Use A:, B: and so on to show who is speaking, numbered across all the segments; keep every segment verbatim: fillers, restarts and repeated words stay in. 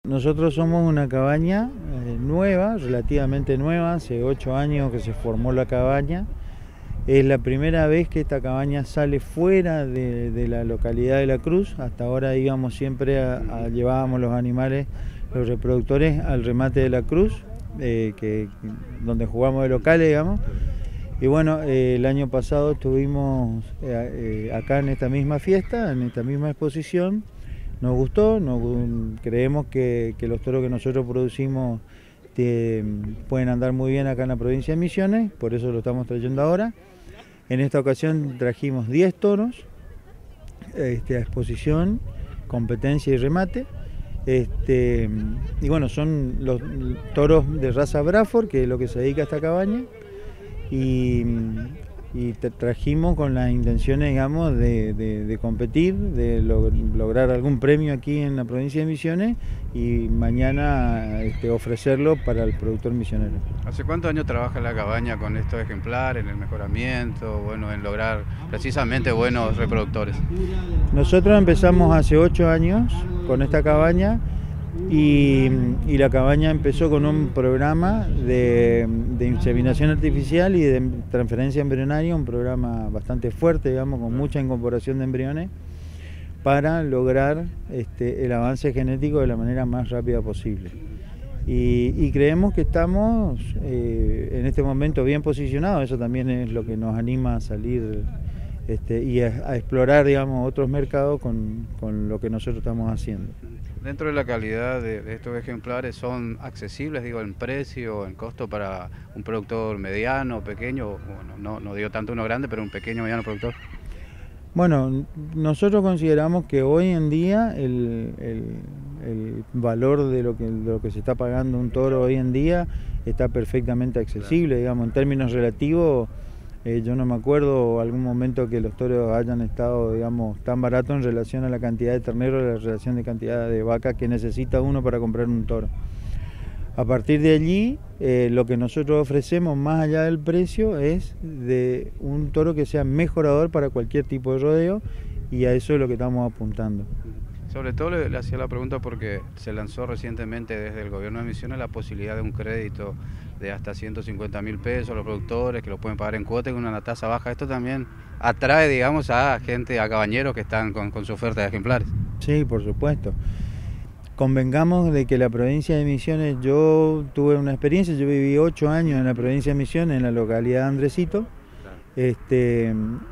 A: Nosotros somos una cabaña eh, nueva, relativamente nueva, hace ocho años que se formó la cabaña. Es la primera vez que esta cabaña sale fuera de, de la localidad de La Cruz. Hasta ahora íbamos siempre a, a llevábamos los animales, los reproductores al remate de La Cruz, eh, que, donde jugamos de locales, digamos. Y bueno, eh, el año pasado estuvimos eh, eh, acá en esta misma fiesta, en esta misma exposición. Nos gustó, nos, creemos que, que los toros que nosotros producimos te, pueden andar muy bien acá en la provincia de Misiones, por eso lo estamos trayendo ahora. En esta ocasión trajimos diez toros este, a exposición, competencia y remate. Este, y bueno, son los toros de raza Braford, que es lo que se dedica a esta cabaña. Y, y te trajimos con las intenciones, digamos, de, de, de competir, de lo, lograr algún premio aquí en la provincia de Misiones y mañana este, ofrecerlo para el productor misionero.
B: ¿Hace cuántos años trabaja la cabaña con estos ejemplares, en el mejoramiento, bueno, en lograr precisamente buenos reproductores?
A: Nosotros empezamos hace ocho años con esta cabaña. Y, y la cabaña empezó con un programa de, de inseminación artificial y de transferencia embrionaria, un programa bastante fuerte, digamos, con mucha incorporación de embriones, para lograr este, el avance genético de la manera más rápida posible. Y, y creemos que estamos eh, en este momento bien posicionados, eso también es lo que nos anima a salir este, y a, a explorar, digamos, otros mercados con, con lo que nosotros estamos haciendo.
B: Dentro de la calidad de, de estos ejemplares, ¿son accesibles, digo, en precio, en costo para un productor mediano, pequeño? Bueno, no, no digo tanto uno grande, pero un pequeño, mediano productor.
A: Bueno, nosotros consideramos que hoy en día el, el, el valor de lo, que, de lo que se está pagando un toro hoy en día está perfectamente accesible, digamos, en términos relativos. Eh, yo no me acuerdo algún momento que los toros hayan estado, digamos, tan baratos en relación a la cantidad de terneros, a la relación de cantidad de vacas que necesita uno para comprar un toro. A partir de allí, eh, lo que nosotros ofrecemos más allá del precio es de un toro que sea mejorador para cualquier tipo de rodeo, y a eso es lo que estamos apuntando.
B: Sobre todo le, le hacía la pregunta porque se lanzó recientemente desde el gobierno de Misiones la posibilidad de un crédito de hasta ciento cincuenta mil pesos a los productores que lo pueden pagar en cuota y con una tasa baja. Esto también atrae, digamos, a gente, a cabañeros que están con, con su oferta de ejemplares.
A: Sí, por supuesto. Convengamos de que la provincia de Misiones, yo tuve una experiencia, yo viví ocho años en la provincia de Misiones, en la localidad de Andresito. Este,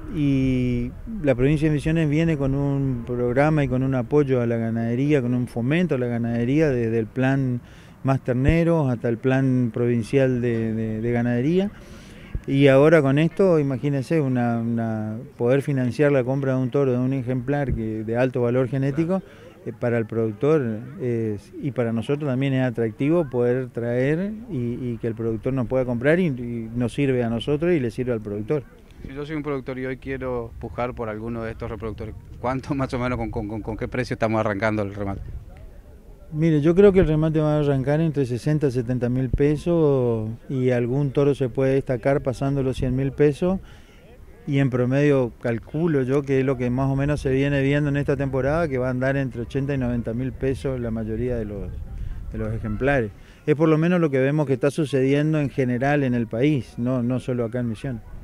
A: y la provincia de Misiones viene con un programa y con un apoyo a la ganadería, con un fomento a la ganadería, desde el plan Más Terneros hasta el plan provincial de, de, de ganadería. Y ahora con esto, imagínense, una, una, poder financiar la compra de un toro, de un ejemplar que, de alto valor genético, eh, para el productor es, y para nosotros también es atractivo poder traer y, y que el productor nos pueda comprar y, y nos sirve a nosotros y le sirve al productor.
B: Si yo soy un productor y hoy quiero pujar por alguno de estos reproductores, ¿cuánto más o menos, con, con, con qué precio estamos arrancando el remate?
A: Mire, yo creo que el remate va a arrancar entre sesenta y setenta mil pesos y algún toro se puede destacar pasando los cien mil pesos, y en promedio calculo yo que es lo que más o menos se viene viendo en esta temporada, que va a andar entre ochenta y noventa mil pesos la mayoría de los, de los ejemplares. Es por lo menos lo que vemos que está sucediendo en general en el país, no, no solo acá en Misiones.